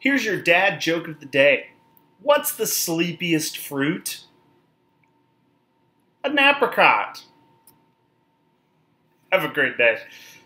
Here's your dad joke of the day. What's the sleepiest fruit? An apricot. Have a great day.